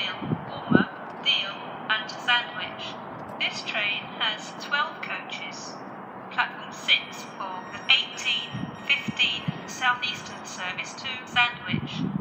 Deal, Bournemouth, Deal and Sandwich. This train has 12 coaches. Platform 6 for the 18:15 Southeastern service to Sandwich.